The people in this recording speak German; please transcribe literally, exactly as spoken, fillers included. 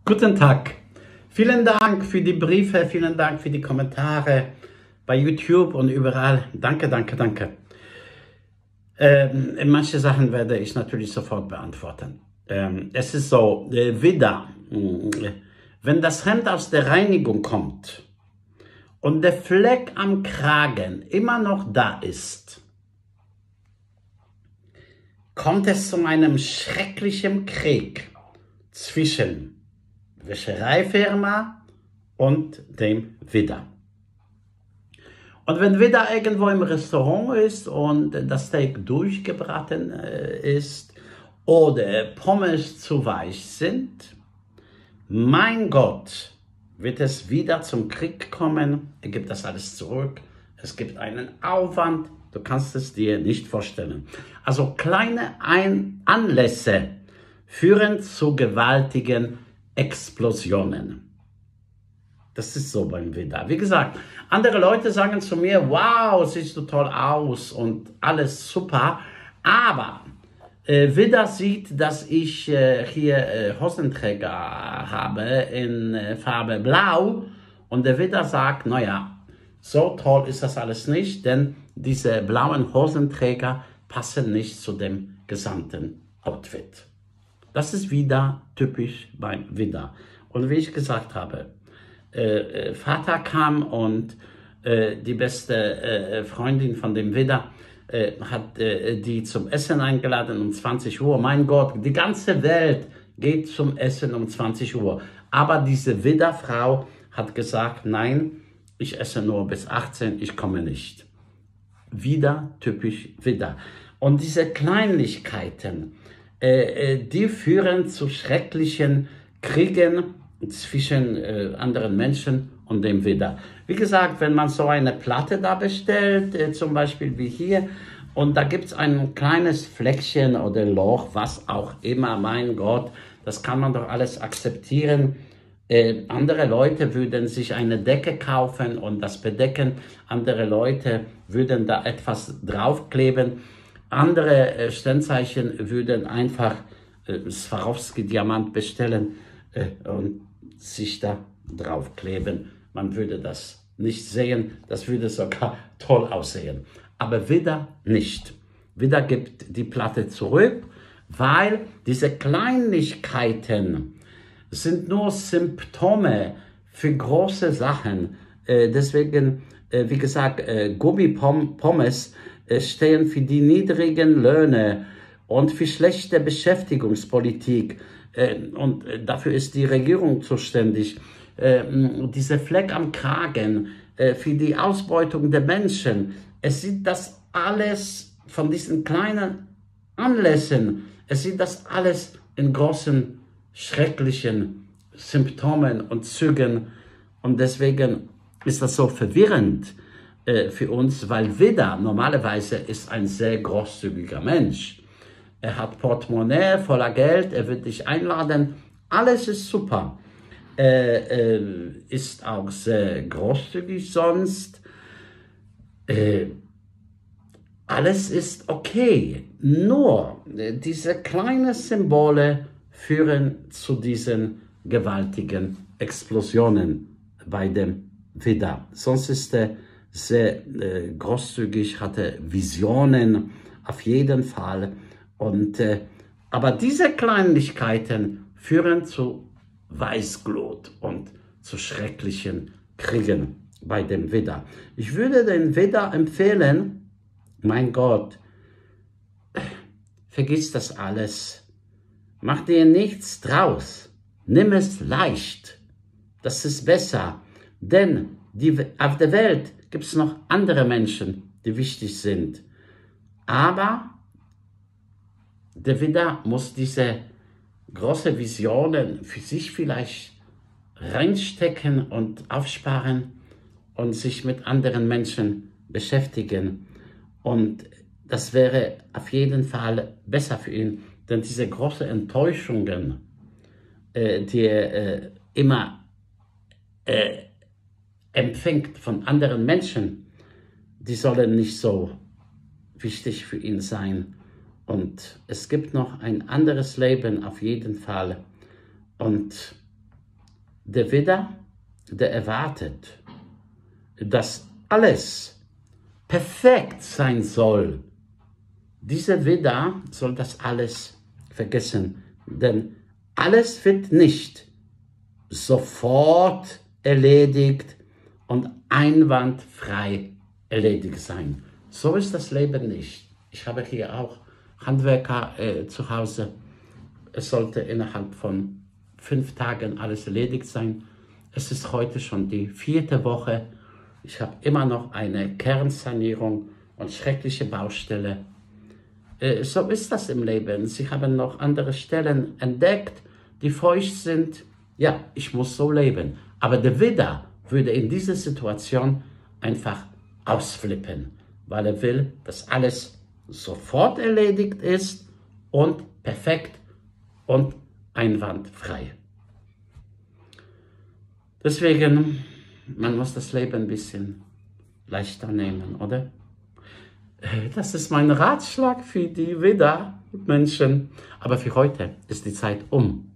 Guten Tag. Vielen Dank für die Briefe, vielen Dank für die Kommentare bei YouTube und überall. Danke, danke, danke. Ähm, manche Sachen werde ich natürlich sofort beantworten. Ähm, es ist so, äh, wieder, äh, wenn das Hemd aus der Reinigung kommt und der Fleck am Kragen immer noch da ist, kommt es zu einem schrecklichen Krieg zwischen Wäschereifirma und dem Widder. Und wenn Widder irgendwo im Restaurant ist und das Steak durchgebraten ist oder Pommes zu weich sind, mein Gott, wird es wieder zum Krieg kommen. Er gibt das alles zurück. Es gibt einen Aufwand. Du kannst es dir nicht vorstellen. Also kleine Ein- Anlässe führen zu gewaltigen Explosionen. Das ist so beim Widder. Wie gesagt, andere Leute sagen zu mir, wow, siehst du toll aus und alles super. Aber äh, Widder sieht, dass ich äh, hier äh, Hosenträger habe in äh, Farbe Blau. Und der Widder sagt, naja, so toll ist das alles nicht, denn diese blauen Hosenträger passen nicht zu dem gesamten Outfit. Das ist wieder typisch beim Widder. Und wie ich gesagt habe, äh, Vater kam und äh, die beste äh, Freundin von dem Widder äh, hat äh, die zum Essen eingeladen um zwanzig Uhr. Mein Gott, die ganze Welt geht zum Essen um zwanzig Uhr. Aber diese Widderfrau hat gesagt, nein, ich esse nur bis achtzehn, ich komme nicht. Wieder typisch Widder. Und diese Kleinigkeiten, äh, die führen zu schrecklichen Kriegen zwischen äh, anderen Menschen und dem Widder. Wie gesagt, wenn man so eine Platte da bestellt, äh, zum Beispiel wie hier, und da gibt es ein kleines Fleckchen oder Loch, was auch immer, mein Gott, das kann man doch alles akzeptieren. Äh, andere Leute würden sich eine Decke kaufen und das bedecken. Andere Leute würden da etwas draufkleben. Andere äh, Sternzeichen würden einfach äh, Swarovski-Diamant bestellen äh, und sich da draufkleben. Man würde das nicht sehen. Das würde sogar toll aussehen. Aber Widder nicht. Widder gibt die Platte zurück, weil diese Kleinigkeiten sind nur Symptome für große Sachen. Äh, deswegen, äh, wie gesagt, äh, Gummipommes äh, stehen für die niedrigen Löhne und für schlechte Beschäftigungspolitik. Äh, und äh, dafür ist die Regierung zuständig. Äh, diese Fleck am Kragen äh, für die Ausbeutung der Menschen. Es sieht das alles von diesen kleinen Anlässen, es sieht das alles in großen schrecklichen Symptomen und Zügen, und deswegen ist das so verwirrend äh, für uns, weil Widder normalerweise ist ein sehr großzügiger Mensch. Er hat Portemonnaie voller Geld, er wird dich einladen, alles ist super. Er äh, ist auch sehr großzügig sonst. Äh, alles ist okay, nur äh, diese kleinen Symbole führen zu diesen gewaltigen Explosionen bei dem Widder. Sonst ist er sehr äh, großzügig, hatte Visionen auf jeden Fall. Und, äh, aber diese Kleinigkeiten führen zu Weißglut und zu schrecklichen Kriegen bei dem Widder. Ich würde den Widder empfehlen, mein Gott, vergiss das alles. Mach dir nichts draus. Nimm es leicht. Das ist besser. Denn die, auf der Welt gibt es noch andere Menschen, die wichtig sind. Aber der Widder muss diese großen Visionen für sich vielleicht reinstecken und aufsparen und sich mit anderen Menschen beschäftigen. Und das wäre auf jeden Fall besser für ihn. Denn diese großen Enttäuschungen, äh, die er äh, immer äh, empfängt von anderen Menschen, die sollen nicht so wichtig für ihn sein. Und es gibt noch ein anderes Leben auf jeden Fall. Und der Widder, der erwartet, dass alles perfekt sein soll. Dieser Widder soll das alles vergessen, denn alles wird nicht sofort erledigt und einwandfrei erledigt sein. So ist das Leben nicht. Ich habe hier auch Handwerker äh, zu Hause. Es sollte innerhalb von fünf Tagen alles erledigt sein. Es ist heute schon die vierte Woche. Ich habe immer noch eine Kernsanierung und schreckliche Baustelle. Äh, so ist das im Leben. Sie haben noch andere Stellen entdeckt, die feucht sind. Ja, ich muss so leben. Aber der Widder würde in dieser Situation einfach ausflippen, weil er will, dass alles sofort erledigt ist und perfekt und einwandfrei. Deswegen, man muss das Leben ein bisschen leichter nehmen, oder? Das ist mein Ratschlag für die Widder-Menschen. Aber für heute ist die Zeit um.